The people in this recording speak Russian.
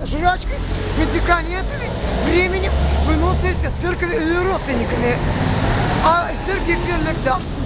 жрачкой, медикаментами, временем, выносливостью, цирковыми родственниками. А цирк фирмы даст.